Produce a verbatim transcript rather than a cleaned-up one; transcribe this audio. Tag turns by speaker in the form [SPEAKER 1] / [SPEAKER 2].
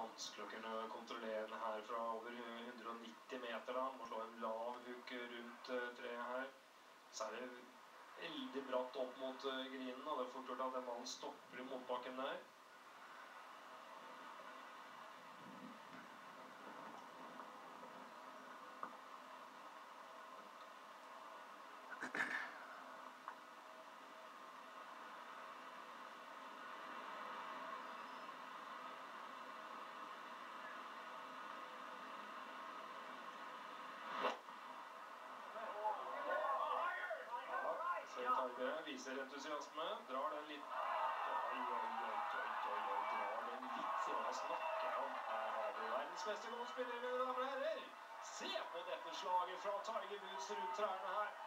[SPEAKER 1] vanskelig å kunne kontrollere den her fra over hundre og nitti meter da. Må slå en lav hook rundt uh, treet her. Så er det veldig bratt opp mot uh, grinen, og det er fort gjort at den ballen stopper i motbakken der. Tiger viser entusiasme, drar den litt, oi, oi, oi, oi, oi, oi, drar den litt, så da snakker jeg om, her har vi verdensmester golfspiller, mine damer og herrer. Se på dette slaget fra Tiger Woods rundt trærne her.